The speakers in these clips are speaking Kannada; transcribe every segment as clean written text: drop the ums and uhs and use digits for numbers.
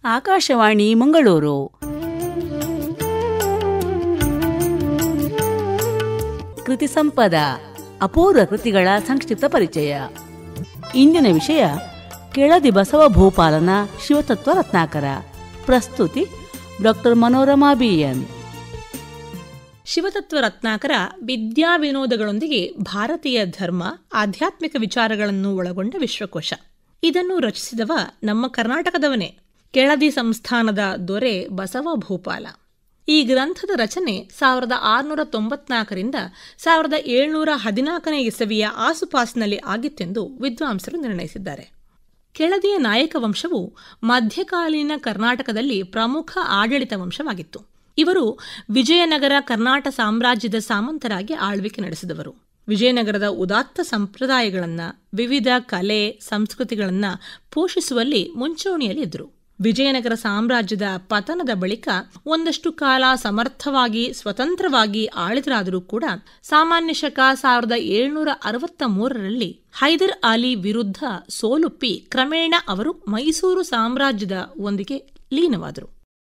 ಆಕಾಶವಾಣಿ ಮಂಗಳೂರು. ಕೃತಿ ಸಂಪದ, ಅಪೂರ್ವ ಕೃತಿಗಳ ಸಂಕ್ಷಿಪ್ತ ಪರಿಚಯ. ಇಂದಿನ ವಿಷಯ ಕೆಳದಿ ಬಸವ ಭೂಪಾಲನ ಶಿವತತ್ವ ರತ್ನಾಕರ. ಪ್ರಸ್ತುತಿ ಡಾಕ್ಟರ್ ಮನೋರಮಾ ಬಿಎನ್. ಶಿವತತ್ವ ರತ್ನಾಕರ ವಿದ್ಯಾ ವಿನೋದಗಳೊಂದಿಗೆ ಭಾರತೀಯ ಧರ್ಮ, ಆಧ್ಯಾತ್ಮಿಕ ವಿಚಾರಗಳನ್ನು ಒಳಗೊಂಡ ವಿಶ್ವಕೋಶ. ಇದನ್ನು ರಚಿಸಿದವ ನಮ್ಮ ಕರ್ನಾಟಕದವನೇ, ಕೆಳದಿ ಸಂಸ್ಥಾನದ ದೊರೆ ಬಸವ ಭೂಪಾಲ. ಈ ಗ್ರಂಥದ ರಚನೆ 1694ರಿಂದ 1714 ಇಸವಿಯ ಆಸುಪಾಸಿನಲ್ಲಿ ಆಗಿತ್ತೆಂದು ವಿದ್ವಾಂಸರು ನಿರ್ಣಯಿಸಿದ್ದಾರೆ. ಕೆಳದಿಯ ನಾಯಕ ವಂಶವು ಮಧ್ಯಕಾಲೀನ ಕರ್ನಾಟಕದಲ್ಲಿ ಪ್ರಮುಖ ಆಡಳಿತ ವಂಶವಾಗಿತ್ತು. ಇವರು ವಿಜಯನಗರ ಕರ್ನಾಟ ಸಾಮ್ರಾಜ್ಯದ ಸಾಮಂತರಾಗಿ ಆಳ್ವಿಕೆ ನಡೆಸಿದವರು. ವಿಜಯನಗರದ ಉದಾತ್ತ ಸಂಪ್ರದಾಯಗಳನ್ನು, ವಿವಿಧ ಕಲೆ ಸಂಸ್ಕೃತಿಗಳನ್ನು ಪೋಷಿಸುವಲ್ಲಿ ಮುಂಚೂಣಿಯಲ್ಲಿ ಇದ್ದರು. ವಿಜಯನಗರ ಸಾಮ್ರಾಜ್ಯದ ಪತನದ ಬಳಿಕ ಒಂದಷ್ಟು ಕಾಲ ಸಮರ್ಥವಾಗಿ ಸ್ವತಂತ್ರವಾಗಿ ಆಳಿದರಾದರೂ ಕೂಡ ಸಾಮಾನ್ಯ ಶಕ 1763ರಲ್ಲಿ ಹೈದರ್ ಅಲಿ ವಿರುದ್ಧ ಸೋಲುಪ್ಪಿ ಕ್ರಮೇಣ ಅವರು ಮೈಸೂರು ಸಾಮ್ರಾಜ್ಯದ ಒಂದಿಗೆ ಲೀನವಾದರು.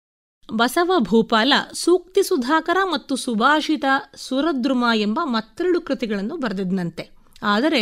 ಬಸವ ಭೂಪಾಲ ಸೂಕ್ತಿ ಸುಧಾಕರ ಮತ್ತು ಸುಭಾಷಿತ ಸುರದ್ರುಮ ಎಂಬ ಮತ್ತೆರಡು ಕೃತಿಗಳನ್ನು ಬರೆದಿದ್ದಂತೆ. ಆದರೆ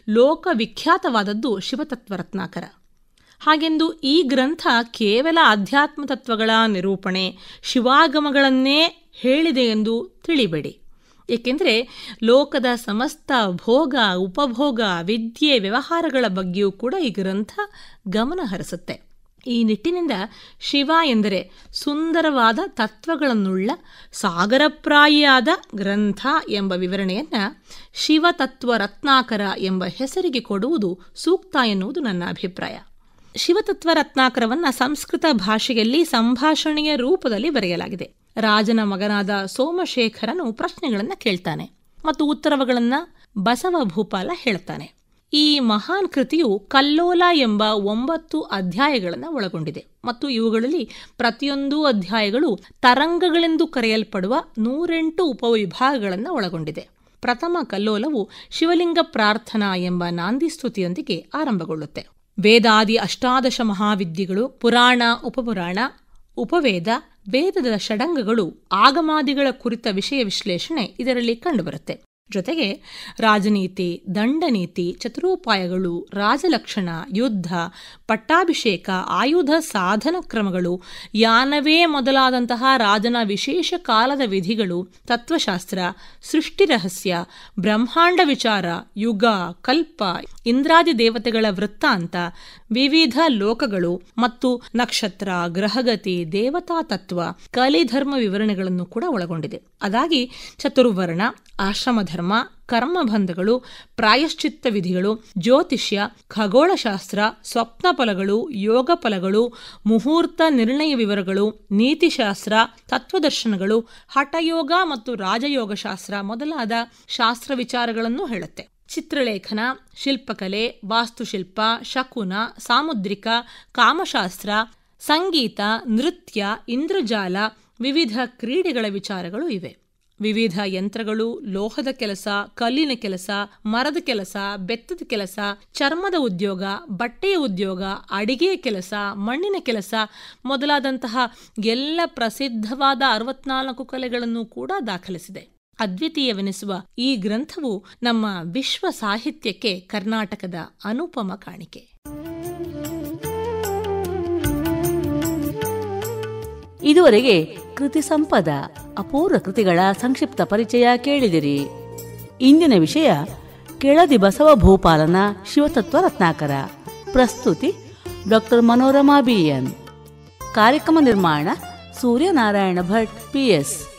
ಲೋಕವಿಖ್ಯಾತವಾದದ್ದು ಶಿವತತ್ವ ರತ್ನಾಕರ. ಹಾಗೆಂದು ಈ ಗ್ರಂಥ ಕೇವಲ ಅಧ್ಯಾತ್ಮ ತತ್ವಗಳ ನಿರೂಪಣೆ, ಶಿವಾಗಮಗಳನ್ನೇ ಹೇಳಿದೆ ಎಂದು ತಿಳಿಬೇಡಿ. ಏಕೆಂದರೆ ಲೋಕದ ಸಮಸ್ತ ಭೋಗ, ಉಪಭೋಗ, ವಿದ್ಯೆ, ವ್ಯವಹಾರಗಳ ಬಗ್ಗೆಯೂ ಕೂಡ ಈ ಗ್ರಂಥ ಗಮನ ಹರಿಸುತ್ತೆ. ಈ ನಿಟ್ಟಿನಿಂದ ಶಿವ ಎಂದರೆ ಸುಂದರವಾದ ತತ್ವಗಳನ್ನುಳ್ಳ ಸಾಗರಪ್ರಾಯಿಯಾದ ಗ್ರಂಥ ಎಂಬ ವಿವರಣೆಯನ್ನು ಶಿವತತ್ವ ರತ್ನಾಕರ ಎಂಬ ಹೆಸರಿಗೆ ಕೊಡುವುದು ಸೂಕ್ತ ಎನ್ನುವುದು ನನ್ನ ಅಭಿಪ್ರಾಯ. ಶಿವತತ್ವ ರತ್ನಾಕರವನ್ನು ಸಂಸ್ಕೃತ ಭಾಷೆಯಲ್ಲಿ ಸಂಭಾಷಣೆಯ ರೂಪದಲ್ಲಿ ಬರೆಯಲಾಗಿದೆ. ರಾಜನ ಮಗನಾದ ಸೋಮಶೇಖರನು ಪ್ರಶ್ನೆಗಳನ್ನು ಕೇಳ್ತಾನೆ ಮತ್ತು ಉತ್ತರಗಳನ್ನು ಬಸವ ಭೂಪಾಲ ಹೇಳ್ತಾನೆ. ಈ ಮಹಾನ್ ಕೃತಿಯು ಕಲ್ಲೋಲ ಎಂಬ 9 ಅಧ್ಯಾಯಗಳನ್ನು ಒಳಗೊಂಡಿದೆ ಮತ್ತು ಇವುಗಳಲ್ಲಿ ಪ್ರತಿಯೊಂದು ಅಧ್ಯಾಯಗಳು ತರಂಗಗಳೆಂದು ಕರೆಯಲ್ಪಡುವ 108 ಉಪವಿಭಾಗಗಳನ್ನು ಒಳಗೊಂಡಿದೆ. ಪ್ರಥಮ ಕಲ್ಲೋಲವು ಶಿವಲಿಂಗ ಪ್ರಾರ್ಥನಾ ಎಂಬ ನಾಂದಿ ಸ್ತುತಿಯೊಂದಿಗೆ ಆರಂಭಗೊಳ್ಳುತ್ತೆ. ವೇದಾದಿ 18 ಮಹಾವಿದ್ಯೆಗಳು, ಪುರಾಣ, ಉಪಪುರಾಣ, ಉಪವೇದ, ವೇದದ ಷಡಂಗಗಳು, ಆಗಮಾದಿಗಳ ಕುರಿತ ವಿಷಯ ವಿಶ್ಲೇಷಣೆ ಇದರಲ್ಲಿ ಕಂಡುಬರುತ್ತೆ. ಜೊತೆಗೆ ರಾಜನೀತಿ, ದಂಡನೀತಿ, ಚತುರೋಪಾಯಗಳು, ರಾಜಲಕ್ಷಣ, ಯುದ್ಧ, ಪಟ್ಟಾಭಿಷೇಕ, ಆಯುಧ ಸಾಧನ ಕ್ರಮಗಳು, ಯಾನವೇ ಮೊದಲಾದಂತಹ ರಾಜನ ವಿಶೇಷ ಕಾಲದ ವಿಧಿಗಳು, ತತ್ವಶಾಸ್ತ್ರ, ಸೃಷ್ಟಿ ರಹಸ್ಯ, ಬ್ರಹ್ಮಾಂಡ ವಿಚಾರ, ಯುಗ, ಕಲ್ಪ, ಇಂದ್ರಾದಿ ದೇವತೆಗಳ ವೃತ್ತಾಂತ, ವಿವಿಧ ಲೋಕಗಳು ಮತ್ತು ನಕ್ಷತ್ರ, ಗ್ರಹಗತಿ, ದೇವತಾ ತತ್ವ, ಕಲಿಧರ್ಮ ವಿವರಣೆಗಳನ್ನು ಕೂಡ ಒಳಗೊಂಡಿದೆ. ಅದಾಗಿ ಚತುರ್ವರ್ಣ, ಆಶ್ರಮಧರ್ಮ, ಕರ್ಮಬಂಧಗಳು, ಪ್ರಾಯಶ್ಚಿತ್ತ ವಿಧಿಗಳು, ಜ್ಯೋತಿಷ್ಯ, ಖಗೋಳಶಾಸ್ತ್ರ, ಸ್ವಪ್ನ ಫಲಗಳು, ಯೋಗ ಫಲಗಳು, ಮುಹೂರ್ತ ನಿರ್ಣಯ ವಿವರಗಳು, ನೀತಿಶಾಸ್ತ್ರ, ತತ್ವದರ್ಶನಗಳು, ಹಠಯೋಗ ಮತ್ತು ರಾಜಯೋಗಶಾಸ್ತ್ರ ಮೊದಲಾದ ಶಾಸ್ತ್ರ ವಿಚಾರಗಳನ್ನು ಹೇಳುತ್ತೆ. ಚಿತ್ರಲೇಖನ, ಶಿಲ್ಪಕಲೆ, ವಾಸ್ತುಶಿಲ್ಪ, ಶಕುನ, ಸಾಮುದ್ರಿಕ, ಕಾಮಶಾಸ್ತ್ರ, ಸಂಗೀತ, ನೃತ್ಯ, ಇಂದ್ರಜಾಲ, ವಿವಿಧ ಕ್ರೀಡೆಗಳ ವಿಚಾರಗಳು ಇವೆ. ವಿವಿಧ ಯಂತ್ರಗಳು, ಲೋಹದ ಕೆಲಸ, ಕಲ್ಲಿನ ಕೆಲಸ, ಮರದ ಕೆಲಸ, ಬೆತ್ತದ ಕೆಲಸ, ಚರ್ಮದ ಉದ್ಯೋಗ, ಬಟ್ಟೆಯ ಉದ್ಯೋಗ, ಅಡಿಗೆಯ ಕೆಲಸ, ಮಣ್ಣಿನ ಕೆಲಸ ಮೊದಲಾದಂತಹ ಎಲ್ಲ ಪ್ರಸಿದ್ಧವಾದ 64 ಕಲೆಗಳನ್ನು ಕೂಡ ದಾಖಲಿಸಿದೆ. ಅದ್ವಿತೀಯವೆನಿಸುವ ಈ ಗ್ರಂಥವು ನಮ್ಮ ವಿಶ್ವ ಸಾಹಿತ್ಯಕ್ಕೆ ಕರ್ನಾಟಕದ ಅನುಪಮ ಕಾಣಿಕೆ. ಇದುವರೆಗೆ ಕೃತಿ ಸಂಪದ, ಅಪೂರ್ವ ಕೃತಿಗಳ ಸಂಕ್ಷಿಪ್ತ ಪರಿಚಯ ಕೇಳಿದಿರಿ. ಇಂದಿನ ವಿಷಯ ಕೆಳದಿ ಬಸವ ಭೂಪಾಲನ ಶಿವತತ್ವ ರತ್ನಾಕರ. ಪ್ರಸ್ತುತಿ ಡಾಕ್ಟರ್ ಮನೋರಮಾ ಬಿಎನ್. ಕಾರ್ಯಕ್ರಮ ನಿರ್ಮಾಣ ಸೂರ್ಯನಾರಾಯಣ ಭಟ್, ಪಿಎಸ್.